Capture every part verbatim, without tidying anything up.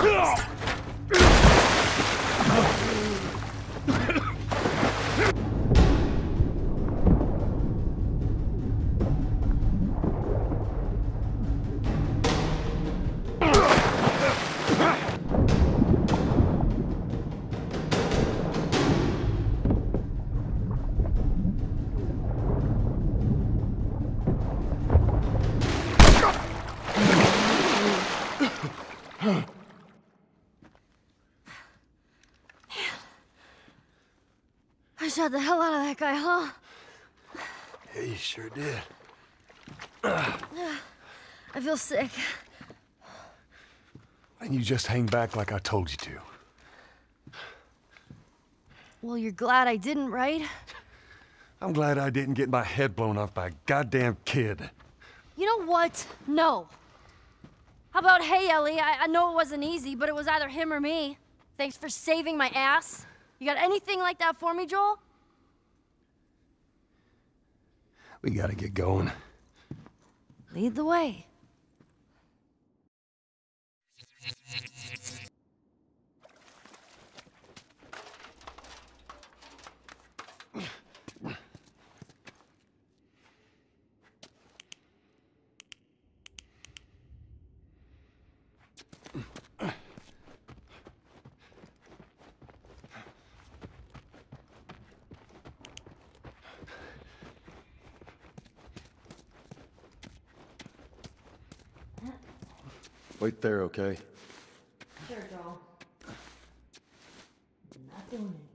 I shot the hell out of that guy, huh? Yeah, you sure did. I feel sick. And you just hang back like I told you to. Well, you're glad I didn't, right? I'm glad I didn't get my head blown off by a goddamn kid. You know what? No. How about, hey, Ellie, I, I know it wasn't easy, but it was either him or me. Thanks for saving my ass. You got anything like that for me, Joel? We gotta get going. Lead the way. Wait there, okay? Sure, Joel. Not going anywhere.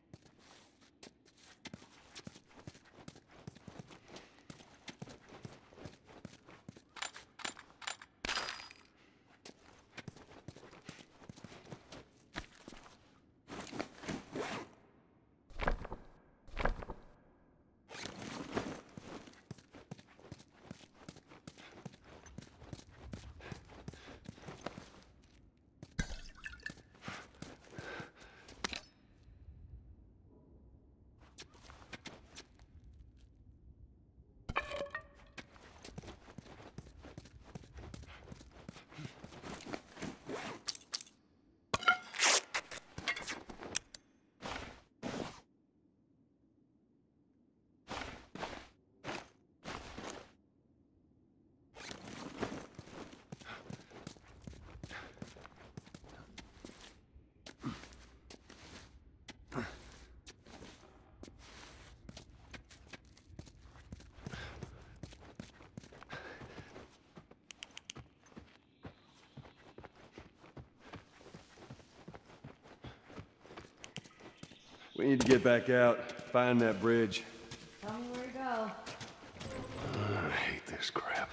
We need to get back out, find that bridge. Tell me where to go. I hate this crap.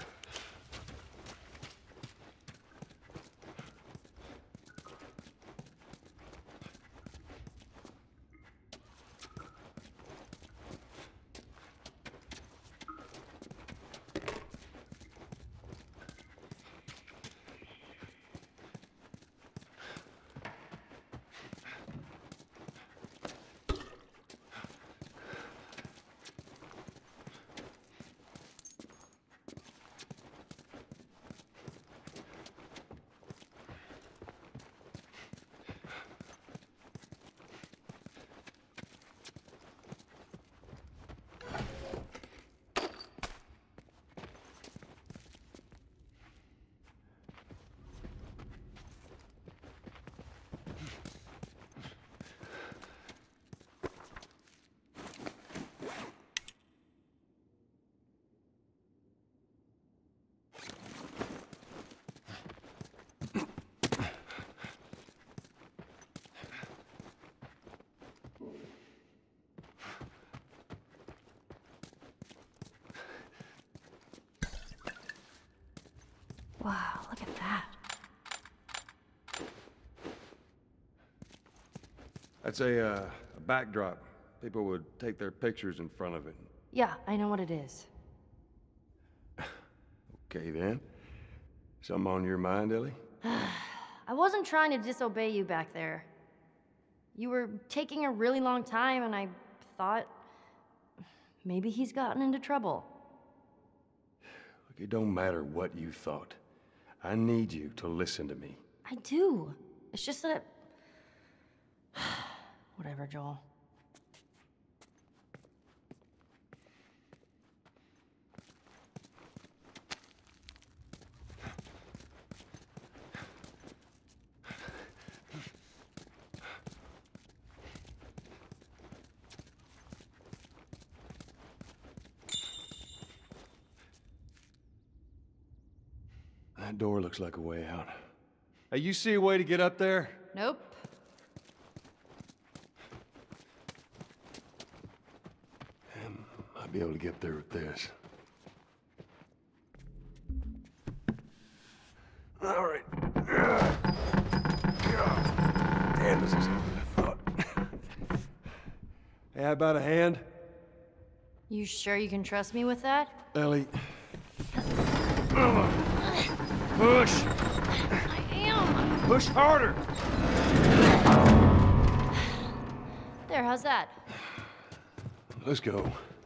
Wow, look at that. That's a, uh, a backdrop. People would take their pictures in front of it. Yeah, I know what it is. Okay, then. Something on your mind, Ellie? I wasn't trying to disobey you back there. You were taking a really long time, and I thought maybe he's gotten into trouble. Look, it don't matter what you thought. I need you to listen to me. I do. It's just that... Whatever, Joel. That door looks like a way out. Hey, you see a way to get up there? Nope. I'd be able to get there with this. All right. Damn, this is easier than I thought. Hey, how about a hand? You sure you can trust me with that? Ellie. Push! I am! Push harder! There, how's that? Let's go.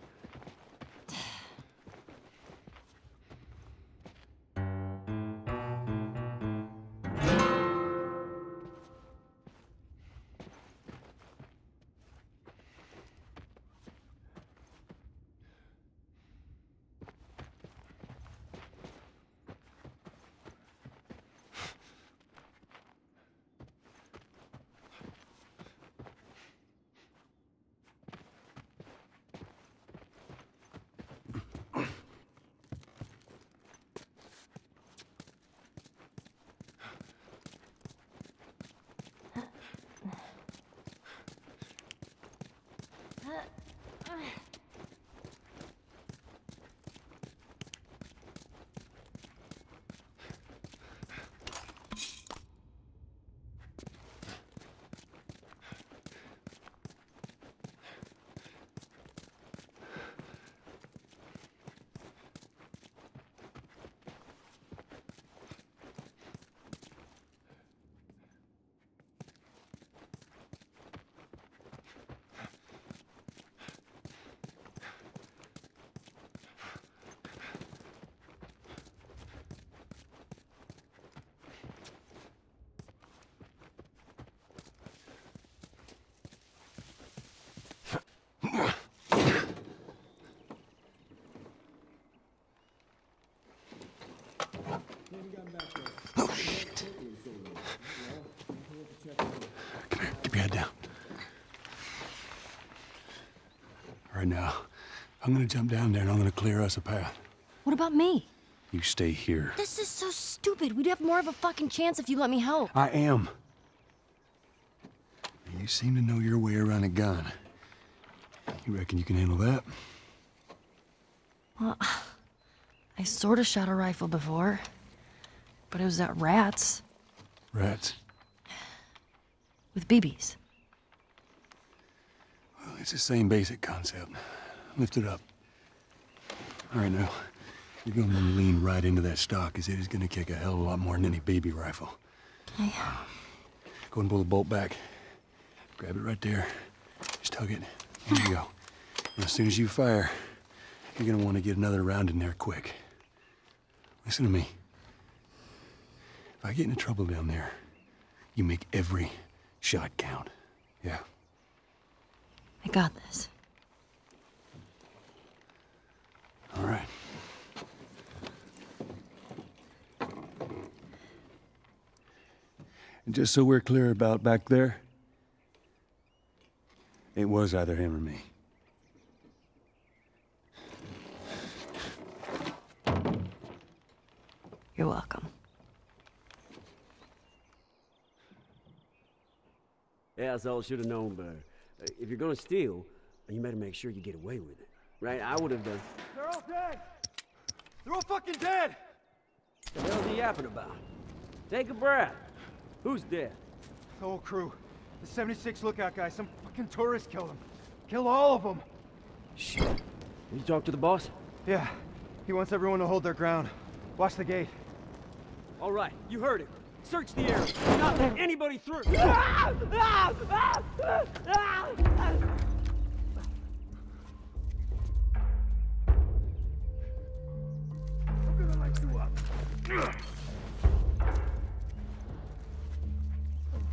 Oh, shit. Come here, keep your head down. All right, now, I'm gonna jump down there and I'm gonna clear us a path. What about me? You stay here. This is so stupid. We'd have more of a fucking chance if you let me help. I am. You seem to know your way around a gun. You reckon you can handle that? Well, I sort of shot a rifle before, but it was at rats. Rats? With B Bs. Well, it's the same basic concept. Lift it up. All right, now, you're going to lean right into that stock, because it is going to kick a hell of a lot more than any baby rifle. Okay. Go and pull the bolt back. Grab it right there. Just tug it. There you go. And as soon as you fire, you're going to want to get another round in there quick. Listen to me. If I get into trouble down there, you make every shot count. Yeah? I got this. All right. And just so we're clear about back there, it was either him or me. You're welcome. Yeah, that's all I should have known better. Uh, if you're gonna steal, you better make sure you get away with it. Right? I would have done. They're all dead! They're all fucking dead! What the hell's he yapping about? Take a breath. Who's dead? The whole crew. The seventy-six lookout guy, some fucking tourist killed him. Killed all of them. Shit. Did you talk to the boss? Yeah, he wants everyone to hold their ground. Watch the gate. All right, you heard it. Search the area. Do not let anybody through. I'm gonna light you up.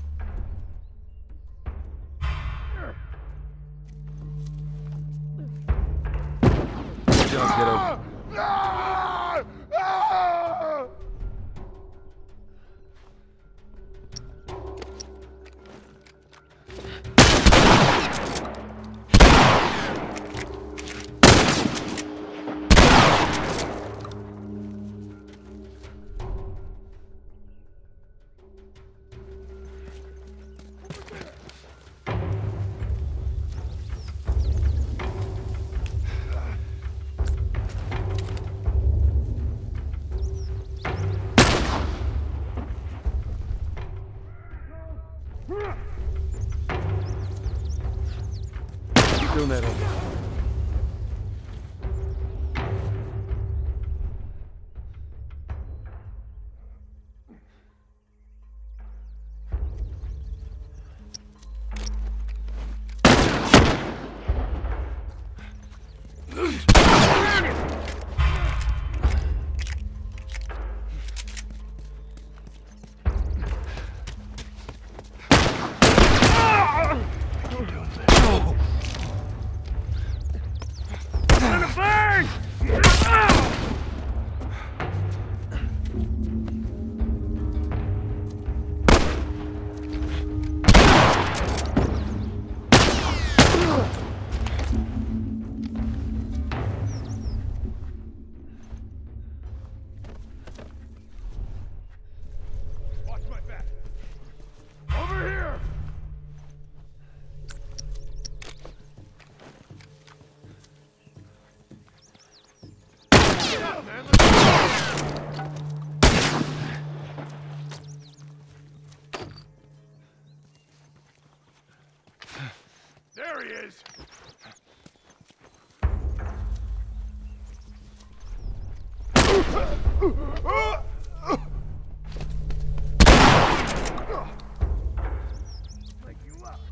Doing that again. There he is! Wake you up.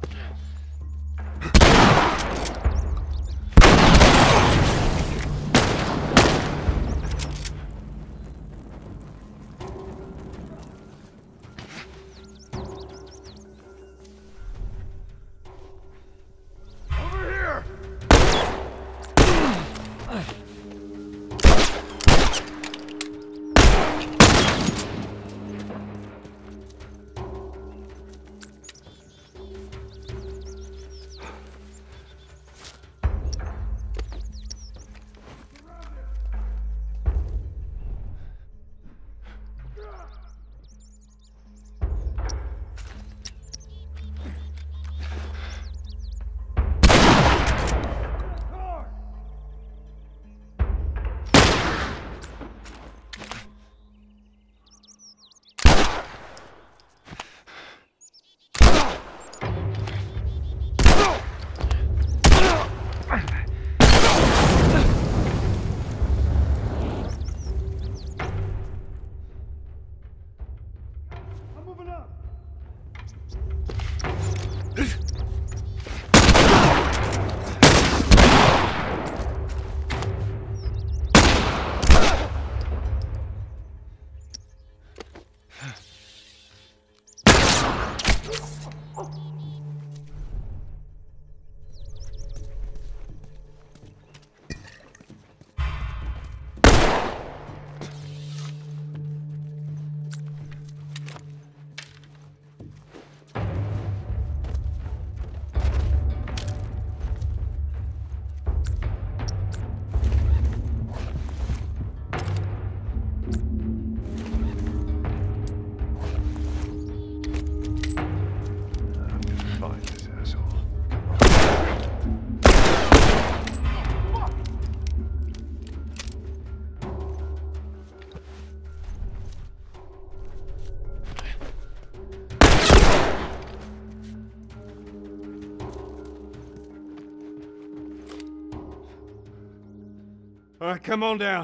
All right, come on down.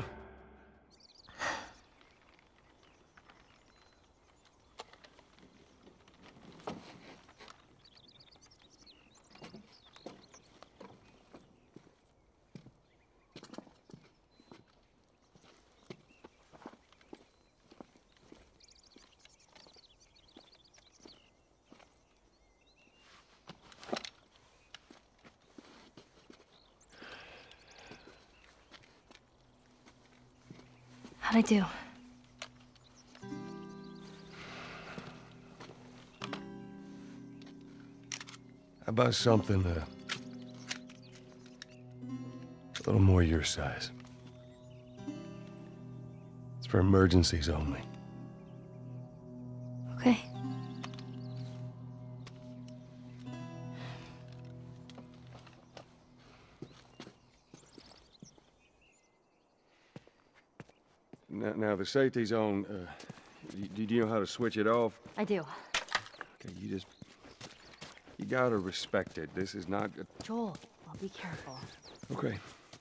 How'd I do? How about something uh, a little more your size? It's for emergencies only. Okay. Now, now the safety's on. Uh, do, do you know how to switch it off? I do. Okay, you just... You gotta respect it. This is not... A... Joel, I'll Be careful. Okay.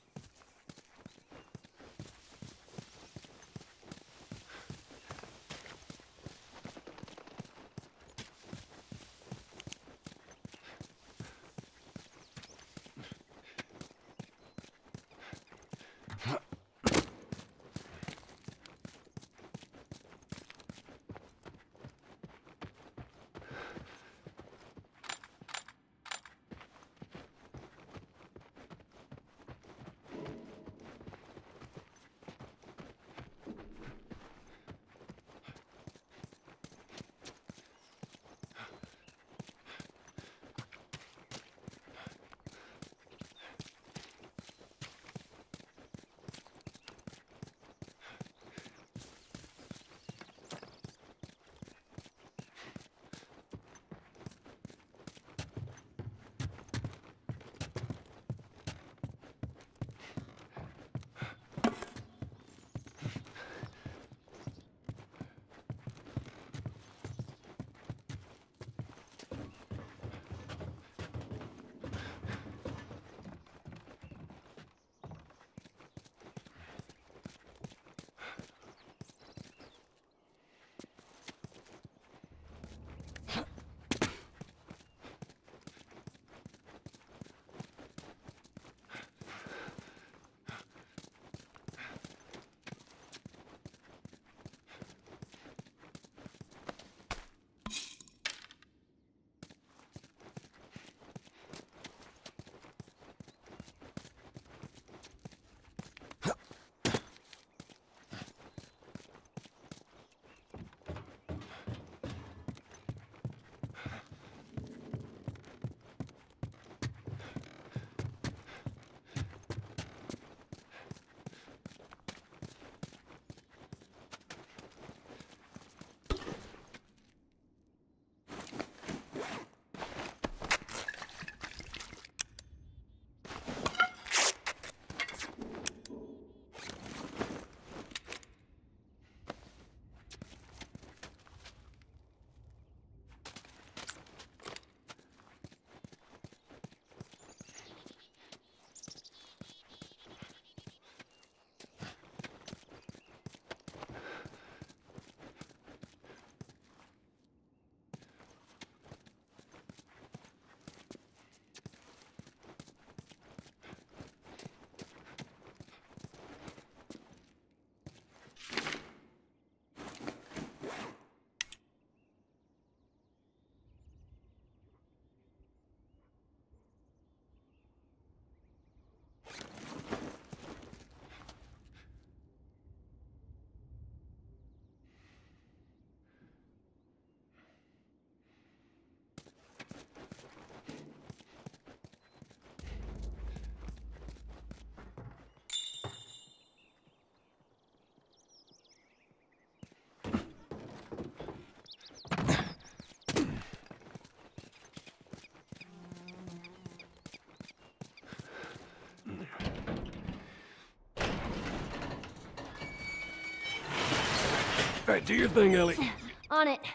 All right, do your thing, Ellie. On it.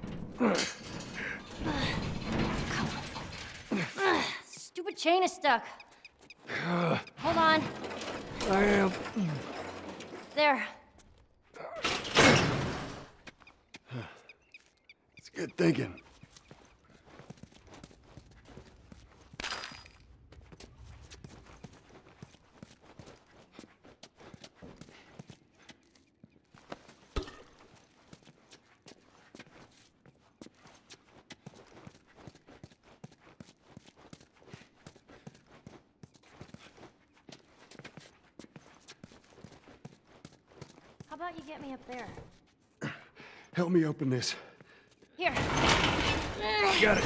Stupid chain is stuck. Hold on. I am. There. It's good thinking. How about you get me up there? Help me open this. Here. Got it.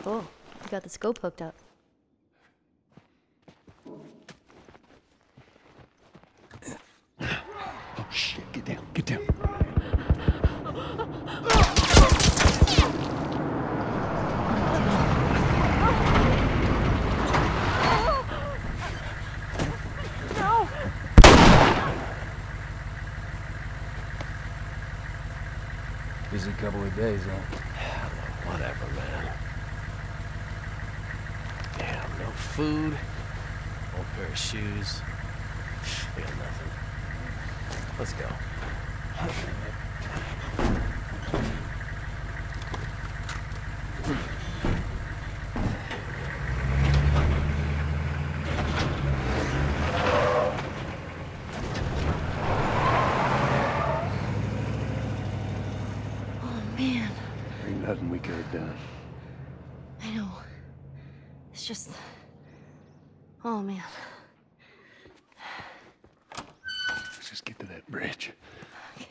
Cool. You got the scope hooked up. Oh shit, get down, get down. No! Busy couple of days, huh? Whatever, man. Damn, no food, old pair of shoes. We got nothing. Let's go. Nothing we could have done. I know. It's just... Oh, man. Let's just get to that bridge. Okay.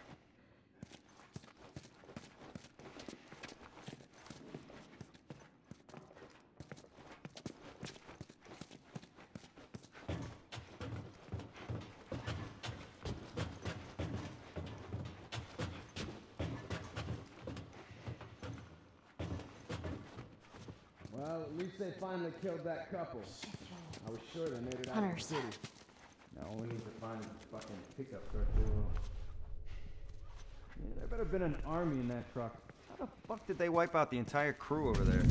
Well, at least they finally killed that couple. I was sure they made it out of the Hunters. city. Now all we need to find is the fucking pickup truck too. Yeah, there better been an army in that truck. How the fuck did they wipe out the entire crew over there?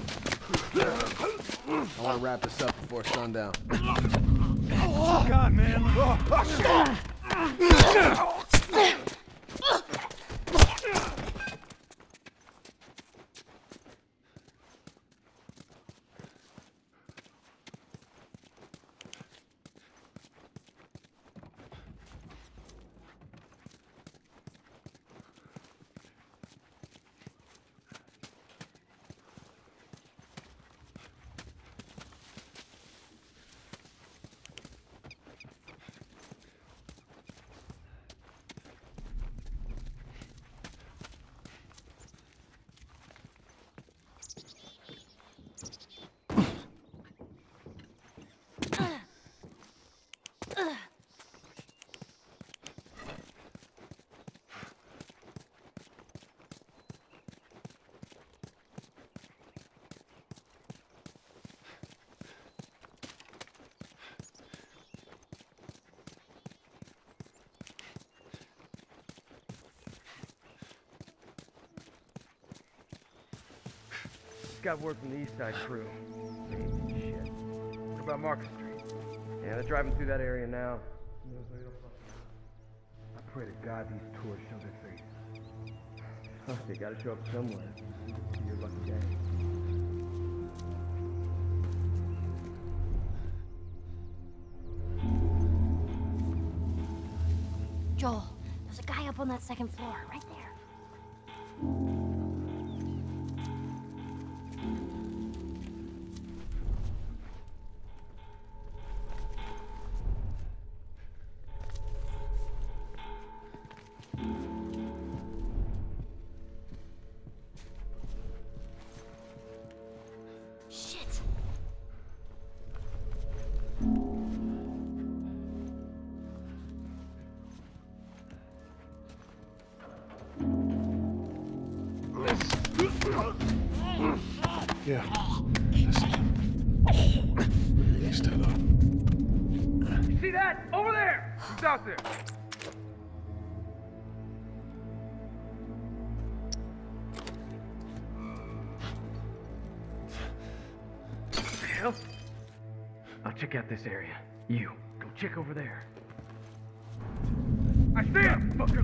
I want to wrap this up before sundown. Oh, God, man. Oh, got word from the East Side crew. Shit. What about Market Street? Yeah, they're driving through that area now. I pray to God these tourists show their face. Oh, they gotta show up somewhere. It's your lucky day. Joel, there's a guy up on that second floor, right there. Shit. Yeah. He's still up. You see that? Over there! Who's out there? What the hell? I'll check out this area. You, go check over there. I see him! Fucker,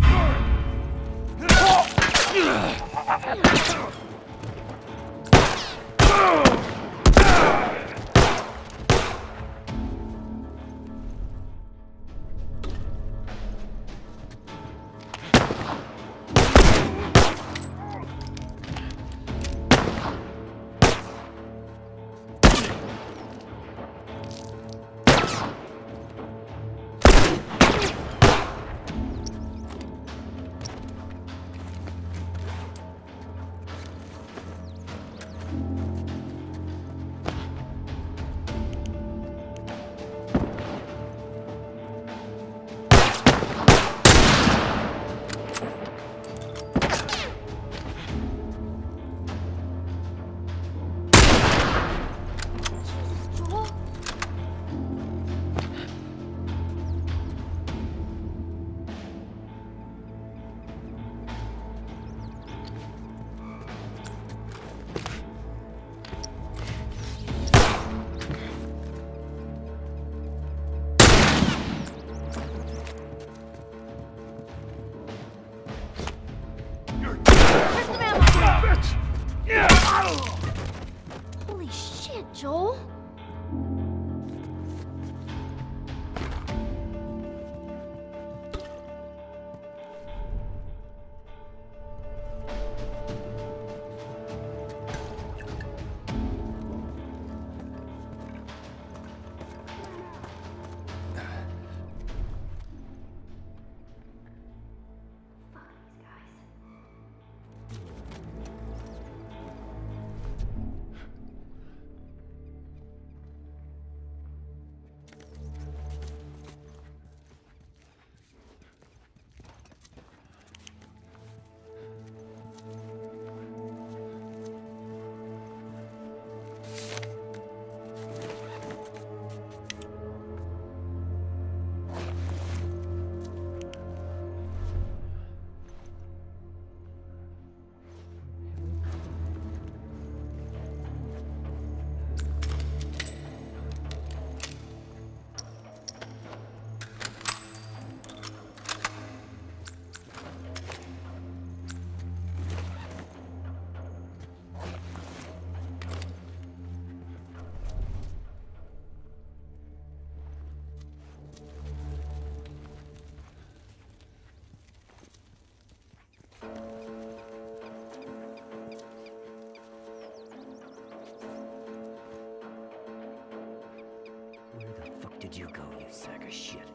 Where'd you go, you sack of shit?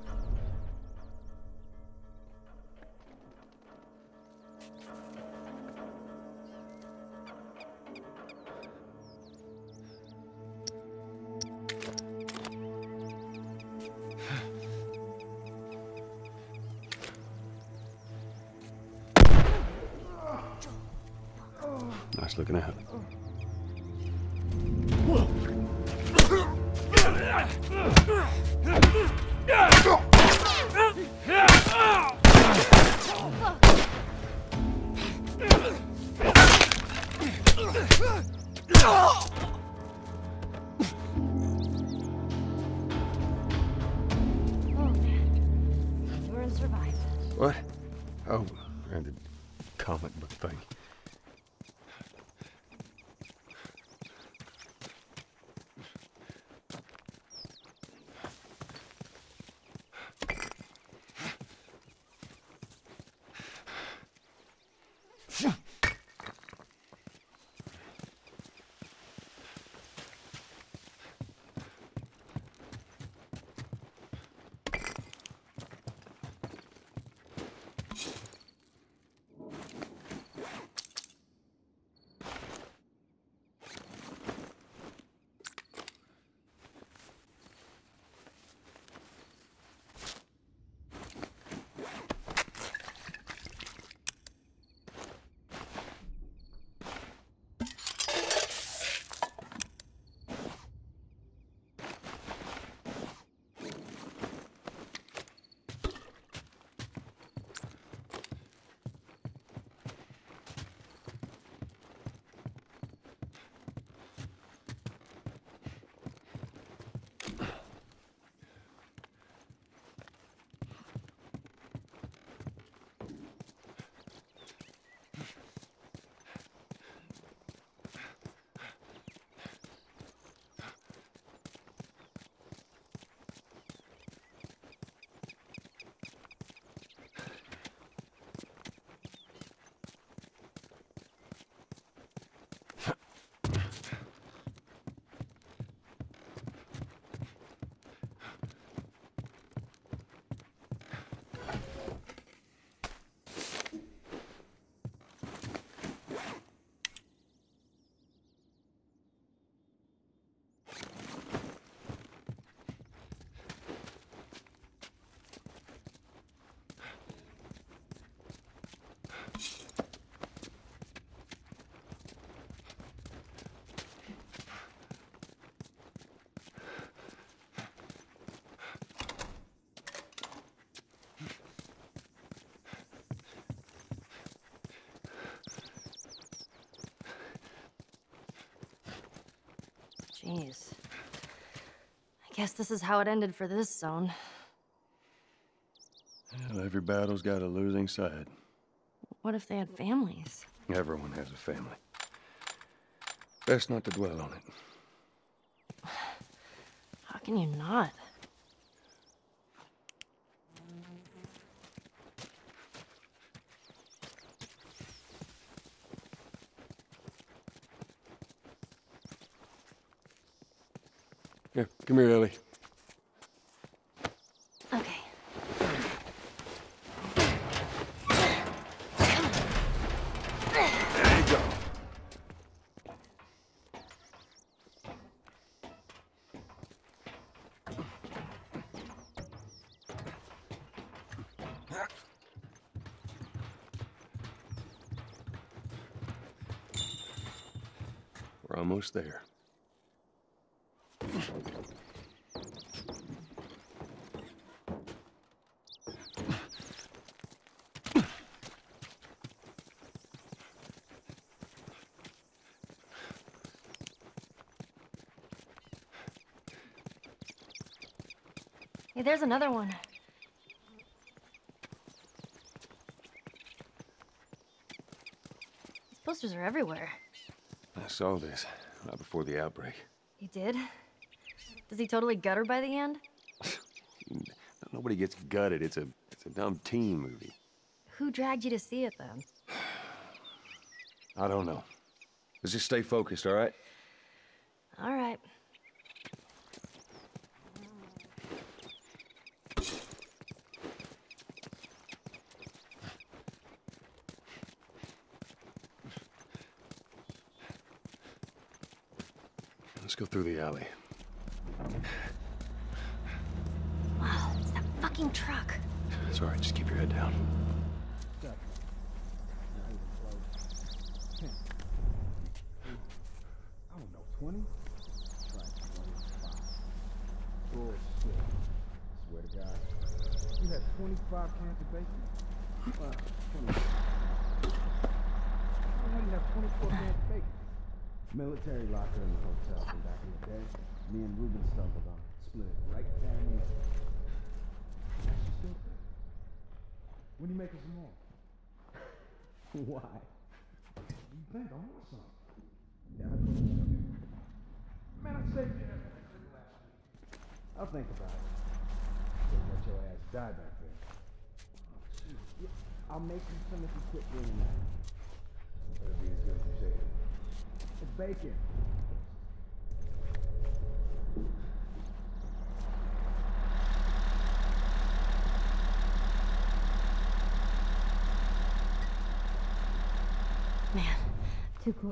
Nice looking out. Oh, man. Endure and survive. What? Oh, and the comic book thing. Jeez. I guess this is how it ended for this zone. Well, every battle's got a losing side. What if they had families? Everyone has a family. Best not to dwell on it. How can you not? Here, come here, Ellie. Okay. There you go. We're almost there. Hey, there's another one. These posters are everywhere. I saw this right before the outbreak. He did? Does he totally gut her by the end? Nobody gets gutted. It's a it's a dumb teen movie. Who dragged you to see it then? I don't know. Let's just stay focused, all right? All right. Let's go through the alley. Wow, it's that fucking truck. It's all right, just keep your head down. I don't know, twenty? Try twenty-five. Bullshit. Swear to God. You had twenty-five cans of bacon? Wow, twenty. How do you have twenty-four cans of bacon? Military locker in the hotel from back in the day. Me and Ruben stumbled on it. Split it right down the middle. She's still there. When are you making some more? Why? You think I want some? Yeah, I put it in. Man, I saved you everything last week. I'll think about it. Couldn't let your ass die back there. Oh, jeez. Yeah, I'll make you some if you quit doing that. It'll be as good as you say. It's bacon. Man, too close.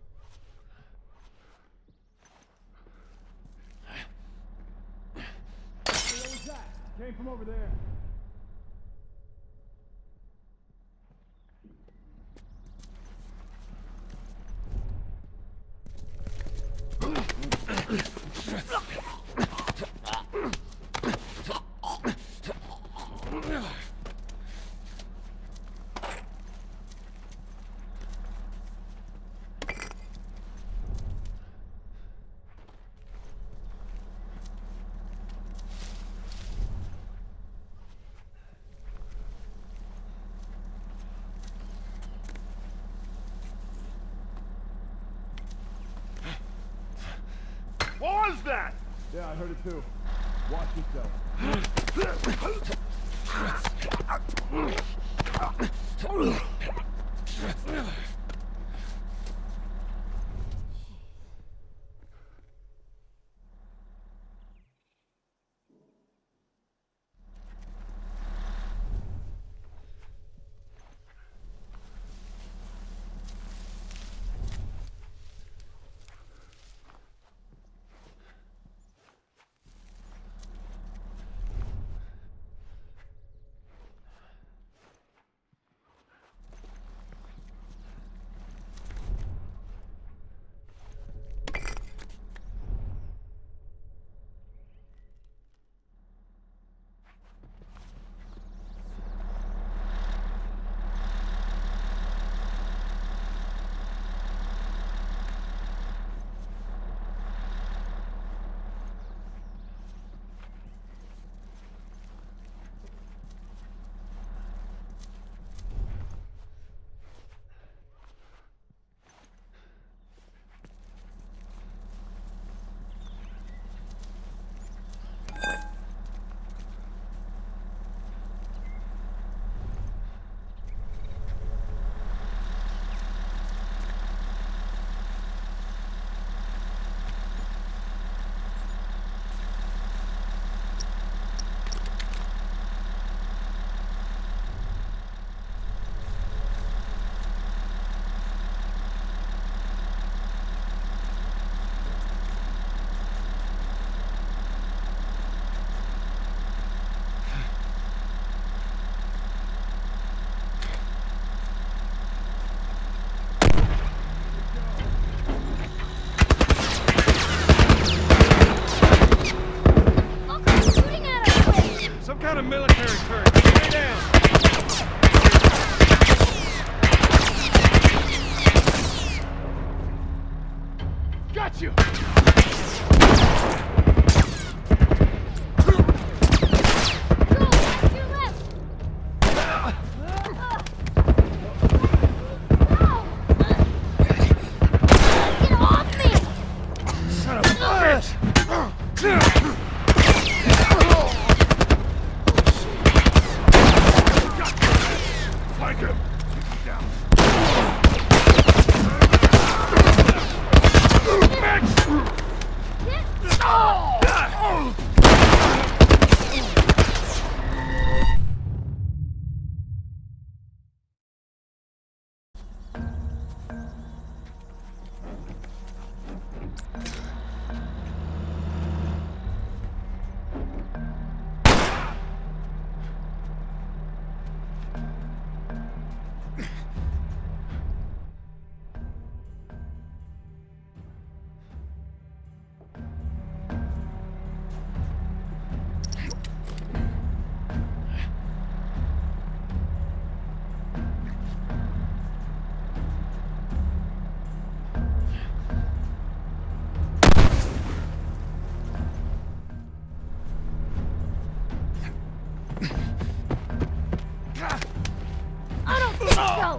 Hey, what was that? Came from over there. What was that? Yeah, I heard it too. Watch yourself. Go!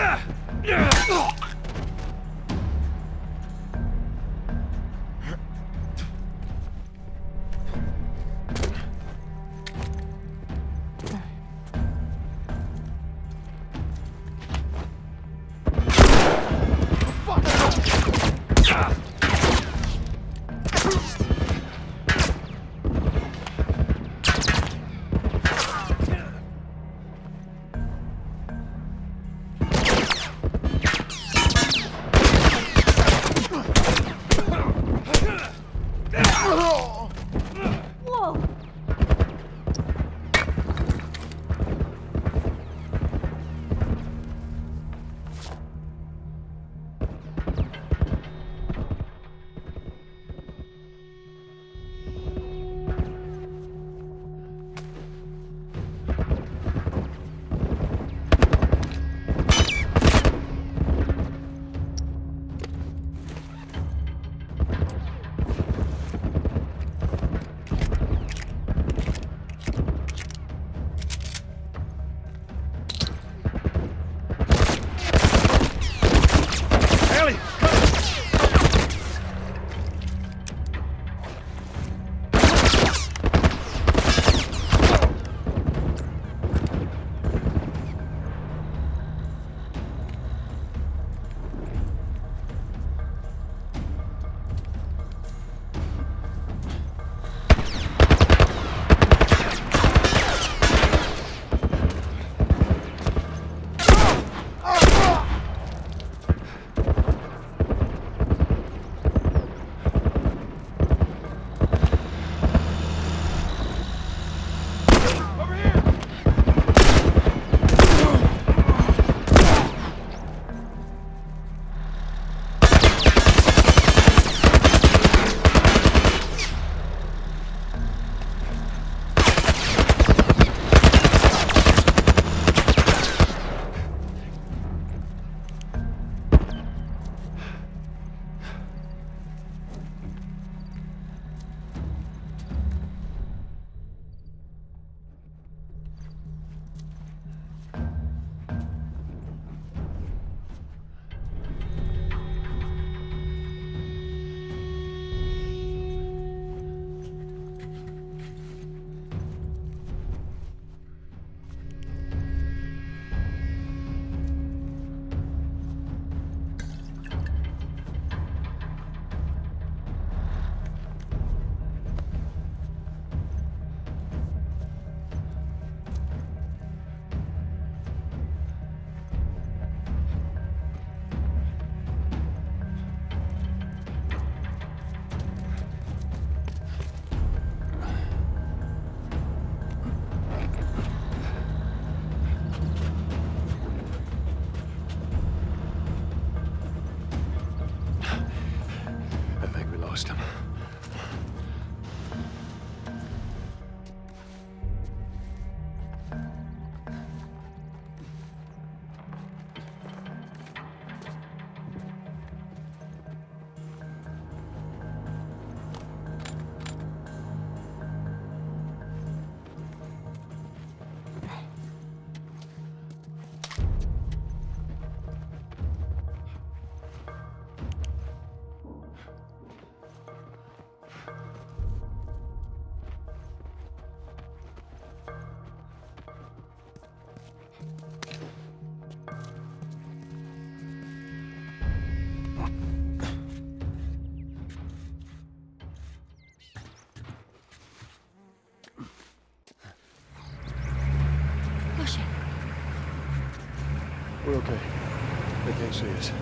We're okay. They can't see us.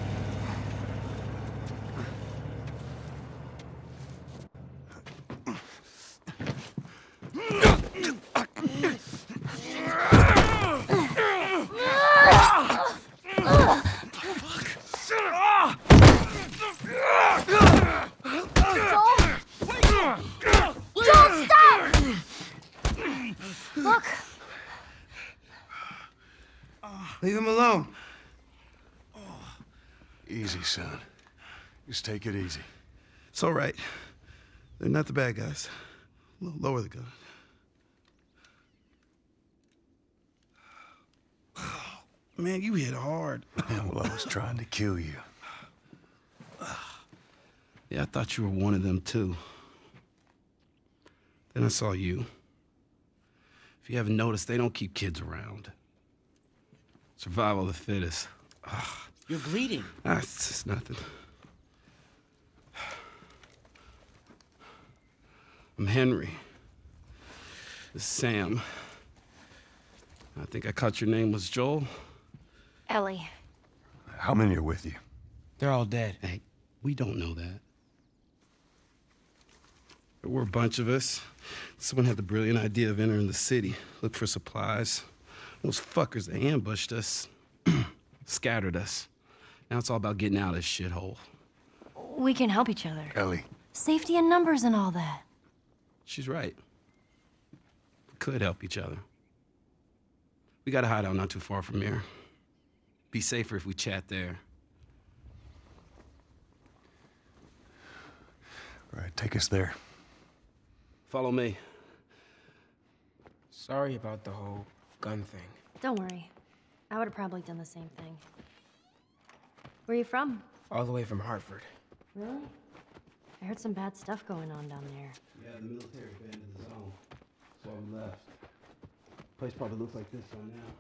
Leave him alone. Easy, son. Just take it easy. It's all right. They're not the bad guys. L- lower the gun. Man, you hit hard. Well, I was trying to kill you. Yeah, I thought you were one of them, too. Then I saw you. If you haven't noticed, they don't keep kids around. Survival of the fittest. Ugh. You're bleeding. Ah, it's just nothing. I'm Henry. This is Sam. I think I caught your name was Joel. Ellie. How many are with you? They're all dead. Hey, we don't know that. There were a bunch of us. Someone had the brilliant idea of entering the city, look for supplies. Those fuckers, they ambushed us, scattered us. Now it's all about getting out of this shithole. We can help each other. Ellie. Safety in numbers and all that. She's right. We could help each other. We got a hideout not too far from here. Be safer if we chat there. All right, take us there. Follow me. Sorry about the whole gun thing. Don't worry. I would have probably done the same thing. Where are you from? All the way from Hartford. Really? I heard some bad stuff going on down there. Yeah, the military abandoned the zone. So we left. Place probably looks like this right now.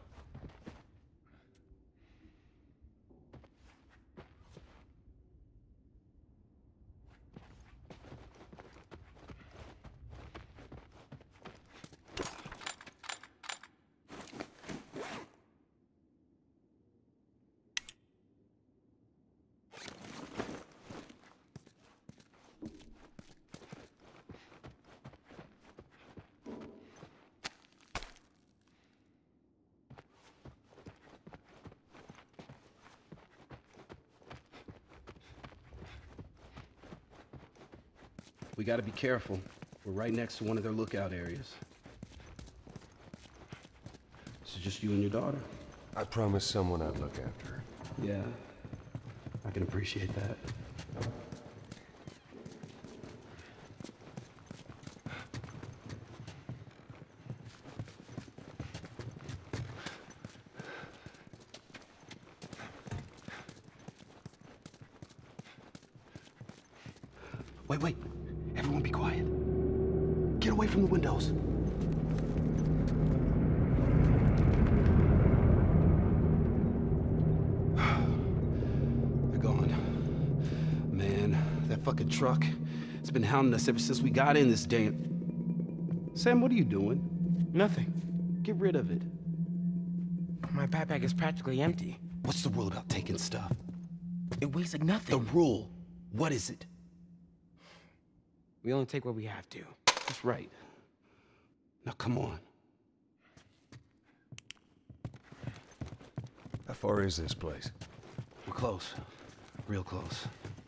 We gotta be careful. We're right next to one of their lookout areas. This is just you and your daughter? I promised someone I'd look after her. Yeah, I can appreciate that. Wait, wait. Everyone be quiet. Get away from the windows. They're gone. Man, that fucking truck, it's been hounding us ever since we got in this damn... Sam, what are you doing? Nothing. Get rid of it. My backpack is practically empty. What's the rule about taking stuff? It weighs like nothing. The rule. What is it? We only take what we have to. That's right. Now, come on. How far is this place? We're close. Real close.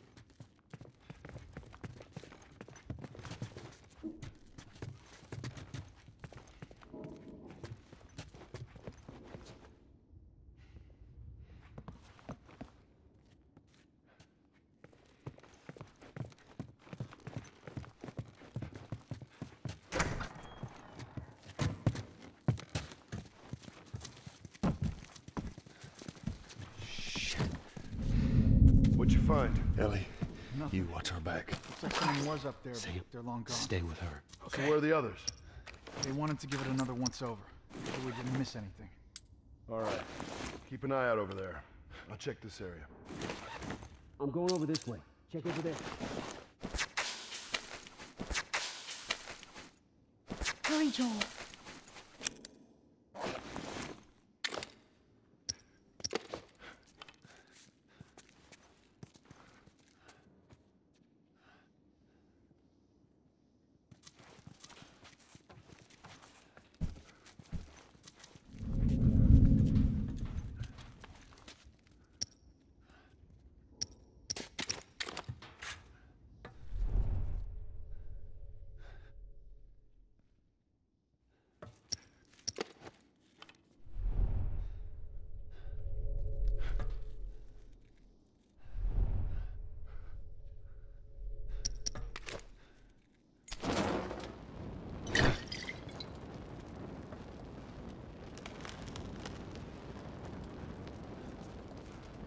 What'd you find? Ellie, Nothing. you watch our back. Looks like someone was up there, Sam, but they're long gone. Stay with her. So where are the others? They wanted to give it another once-over, so we didn't miss anything. All right. Keep an eye out over there. I'll check this area. I'm going over this way. Check over there. Hurry, Joel.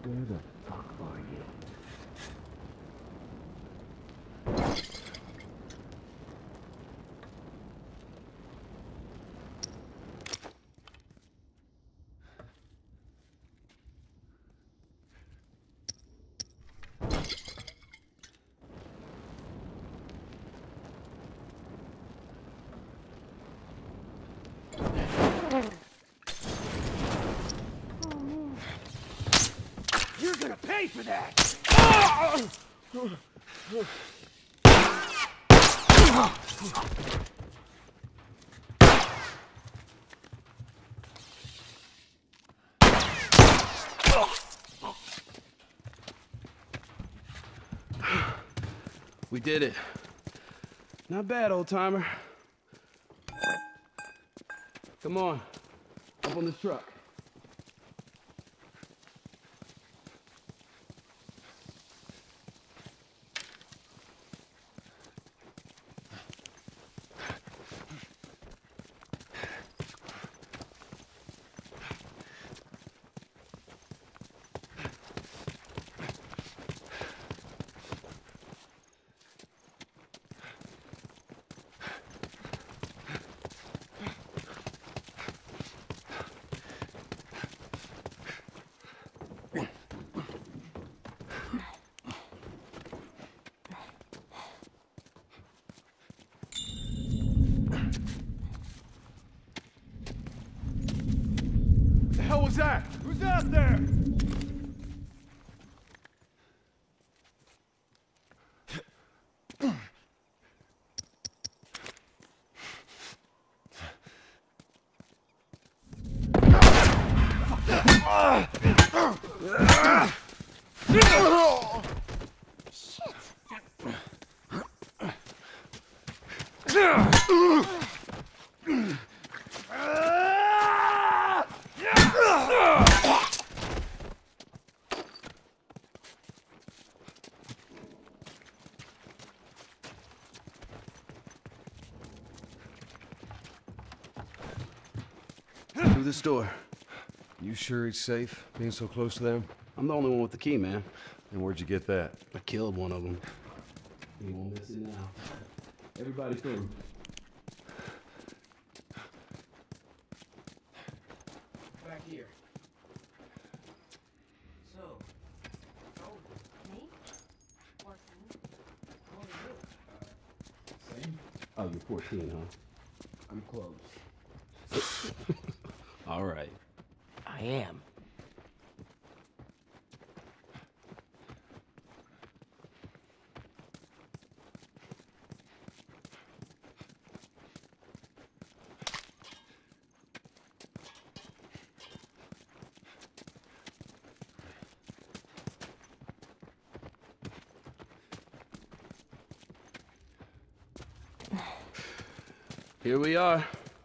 Where the fuck are you? You're gonna pay for that! We did it. Not bad, old timer. Come on, up on this truck. The hell was that? Who's out there? Through this door. You sure it's safe, being so close to them? I'm the only one with the key, man. And where'd you get that? I killed one of them. You won't miss it now. Everybody through. Back here. So, me? fourteen. How old are you? Same? Oh, you're fourteen, huh? I'm close. All right. I am. Here we are.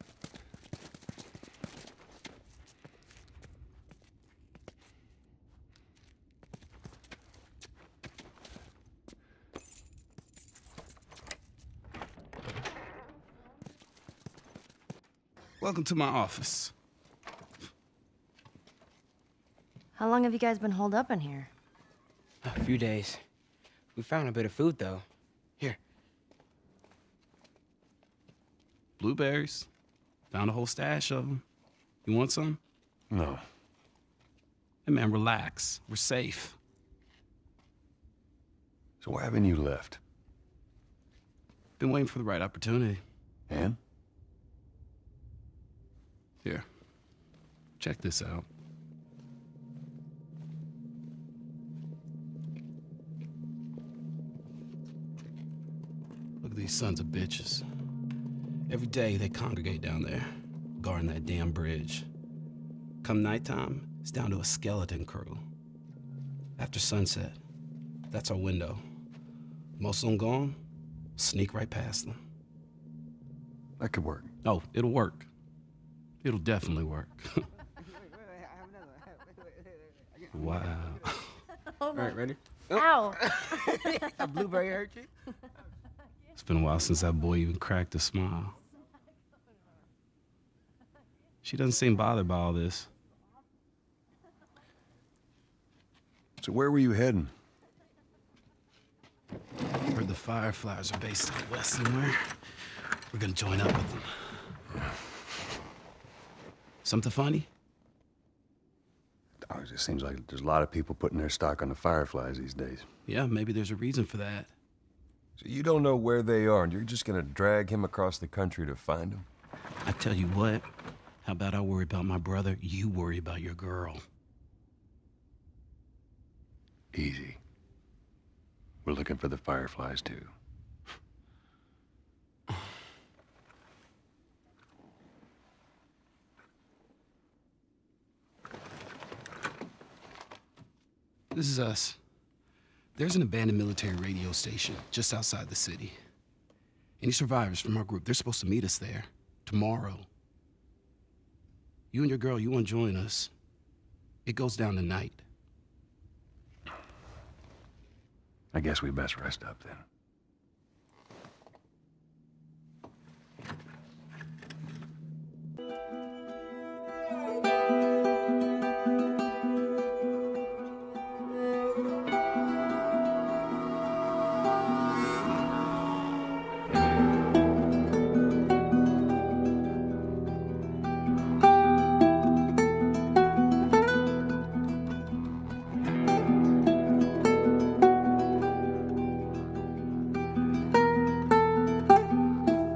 Welcome to my office. How long have you guys been holed up in here? A few days. We found a bit of food, though. Here. Blueberries. Found a whole stash of them. You want some? No. Hey, man, relax. We're safe. So why haven't you left? Been waiting for the right opportunity. And? Here. Check this out. Look at these sons of bitches. Every day they congregate down there, guarding that damn bridge. Come nighttime, it's down to a skeleton crew. After sunset, that's our window. Most of them gone, sneak right past them. That could work. Oh, it'll work. It'll definitely work. Wow. All right, ready? Ow! A blueberry hurt you? It's been a while since that boy even cracked a smile. She doesn't seem bothered by all this. So where were you heading? Heard the Fireflies are based out west somewhere. We're gonna join up with them. Something funny? Oh, it just seems like there's a lot of people putting their stock on the Fireflies these days. Yeah, maybe there's a reason for that. So you don't know where they are, and you're just gonna drag him across the country to find them? I tell you what, how about I worry about my brother, you worry about your girl. Easy. We're looking for the Fireflies, too. This is us. There's an abandoned military radio station just outside the city. Any survivors from our group, they're supposed to meet us there tomorrow. You and your girl, you want to join us? It goes down tonight. I guess we best rest up then.